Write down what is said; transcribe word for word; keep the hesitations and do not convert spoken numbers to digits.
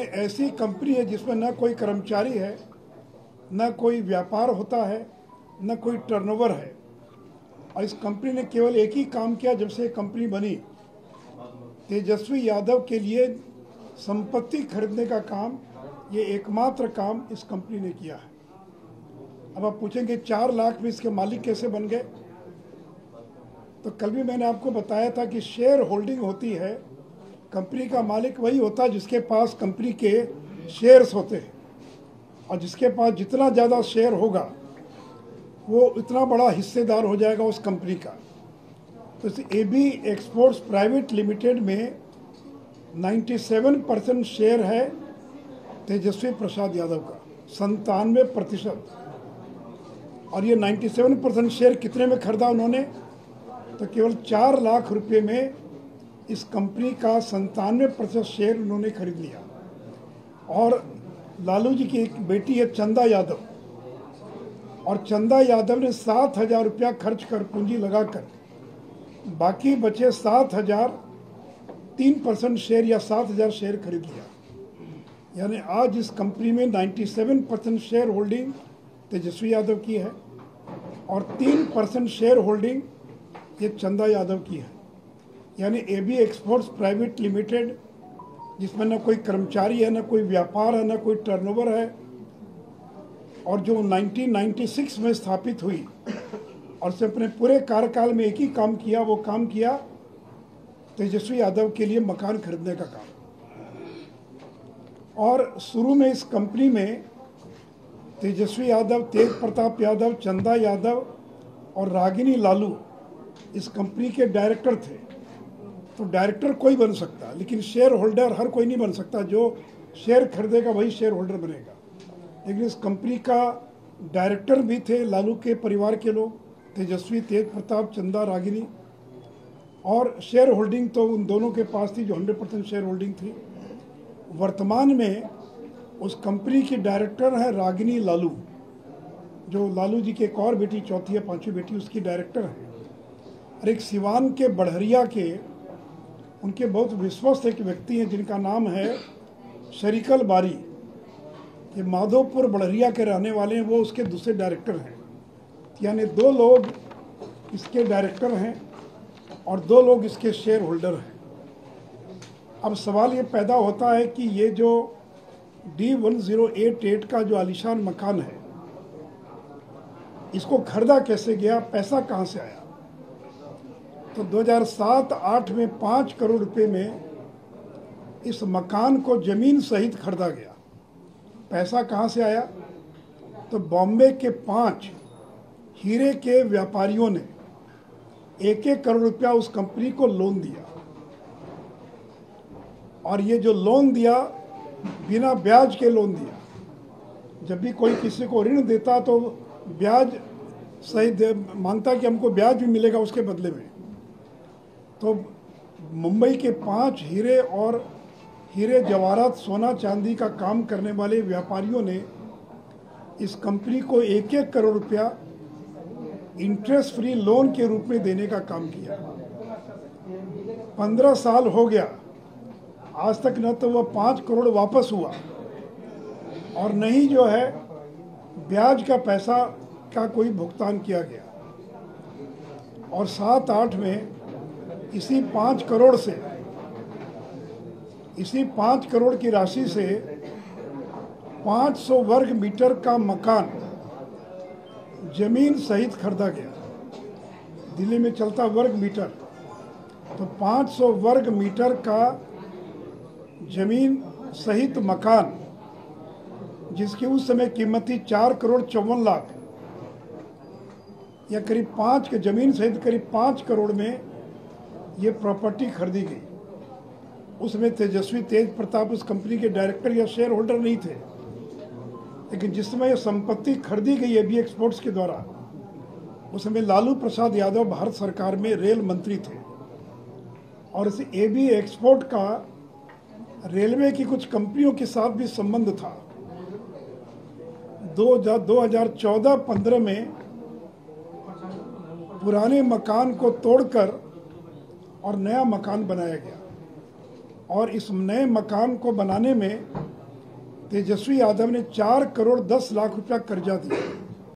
ऐसी कंपनी है जिसमें न कोई कर्मचारी है, न कोई व्यापार होता है, न कोई टर्नओवर है। और इस कंपनी ने केवल एक ही काम किया जब से कंपनी बनी, तेजस्वी यादव के लिए संपत्ति खरीदने का काम, ये एकमात्र काम इस कंपनी ने किया है। अब आप पूछेंगे चार लाख में इसके मालिक कैसे बन गए? तो कल भी मैंने आपको बताया था कि शेयर होल्डिंग होती है, कंपनी का मालिक वही होता है जिसके पास कंपनी के शेयर्स होते हैं, और जिसके पास जितना ज़्यादा शेयर होगा वो इतना बड़ा हिस्सेदार हो जाएगा उस कंपनी का। तो इस एबी एक्सपोर्ट्स प्राइवेट लिमिटेड में सत्तानवे परसेंट शेयर है तेजस्वी प्रसाद यादव का, संतानवे प्रतिशत। और ये सत्तानवे परसेंट शेयर कितने में खरीदा उन्होंने? तो केवल चार लाख रुपए में इस कंपनी का संतानवे प्रतिशत शेयर उन्होंने खरीद लिया। और लालू जी की एक बेटी है चंदा यादव, और चंदा यादव ने सात हजार रुपया खर्च कर पूंजी लगाकर बाकी बचे सात हजार तीन परसेंट शेयर या सात हजार शेयर खरीद लिया। यानी आज इस कंपनी में सत्तानवे percent share holding Tejashwi Yadav की है और तीन परसेंट शेयर होल्डिंग ये चंदा यादव की है। यानी एबी एक्सपोर्ट्स प्राइवेट लिमिटेड, जिसमें न कोई कर्मचारी है, न कोई व्यापार है, न कोई टर्नओवर है, और जो उन्नीस सौ छियानवे में स्थापित हुई और उसने अपने पूरे कार्यकाल में एक ही काम किया, वो काम किया तेजस्वी यादव के लिए मकान खरीदने का काम। और शुरू में इस कंपनी में तेजस्वी यादव, तेज प्रताप यादव, चंदा यादव और रागिनी लालू इस कंपनी के डायरेक्टर थे। तो डायरेक्टर कोई बन सकता, लेकिन शेयर होल्डर हर कोई नहीं बन सकता। जो शेयर खरीदेगा वही शेयर होल्डर बनेगा। लेकिन इस कंपनी का डायरेक्टर भी थे लालू के परिवार के लोग, तेजस्वी, तेज प्रताप, चंदा, रागिनी। और शेयर होल्डिंग तो उन दोनों के पास थी, जो हंड्रेड परसेंट शेयर होल्डिंग थी। वर्तमान में उस कंपनी की डायरेक्टर है रागिनी लालू, जो लालू जी की एक और बेटी, चौथी या पांचवी बेटी, उसकी डायरेक्टर है। और एक सिवान के बढ़हरिया के उनके बहुत विश्वस्त एक व्यक्ति हैं जिनका नाम है शरीकल बारी, ये माधोपुर बढ़हरिया के रहने वाले हैं, वो उसके दूसरे डायरेक्टर हैं। यानी दो लोग इसके डायरेक्टर हैं और दो लोग इसके शेयर होल्डर हैं। अब सवाल ये पैदा होता है कि ये जो D one zero eight eight का जो आलीशान मकान है, इसको खरीदा कैसे गया, पैसा कहाँ से आया? तो दो हज़ार सात आठ में पाँच करोड़ रुपए में इस मकान को जमीन सहित खरीदा गया। पैसा कहाँ से आया? तो बॉम्बे के पांच हीरे के व्यापारियों ने एक एक करोड़ रुपया उस कंपनी को लोन दिया। और ये जो लोन दिया, बिना ब्याज के लोन दिया। जब भी कोई किसी को ऋण देता तो ब्याज सहित मांगता कि हमको ब्याज भी मिलेगा उसके बदले में। तो मुंबई के पांच हीरे और हीरे जवाहरात, सोना चांदी का काम करने वाले व्यापारियों ने इस कंपनी को एक एक करोड़ रुपया इंटरेस्ट फ्री लोन के रूप में देने का काम किया। पंद्रह साल हो गया, आज तक न तो वह पाँच करोड़ वापस हुआ और न ही जो है ब्याज का पैसा का कोई भुगतान किया गया। और सात आठ में इसी पाँच करोड़ से इसी पाँच करोड़ की राशि से पाँच सौ वर्ग मीटर का मकान जमीन सहित खरीदा गया। दिल्ली में चलता वर्ग मीटर, तो पाँच सौ वर्ग मीटर का जमीन सहित मकान, जिसकी उस समय कीमत थी चार करोड़ चौवन लाख, या करीब पाँच के जमीन सहित करीब पाँच करोड़ में ये प्रॉपर्टी खरीदी गई। उसमें तेजस्वी, तेज प्रताप उस कंपनी के डायरेक्टर या शेयर होल्डर नहीं थे। लेकिन जिस समय यह संपत्ति खरीदी गई एबी एक्सपोर्ट्स के द्वारा, उस समय लालू प्रसाद यादव भारत सरकार में रेल मंत्री थे। और इस एबी एक्सपोर्ट का रेलवे की कुछ कंपनियों के साथ भी संबंध था। दो हज़ार चौदह पंद्रह में पुराने मकान को तोड़कर और नया मकान बनाया गया। और इस नए मकान को बनाने में तेजस्वी यादव ने चार करोड़ दस लाख रुपया कर्जा दिया।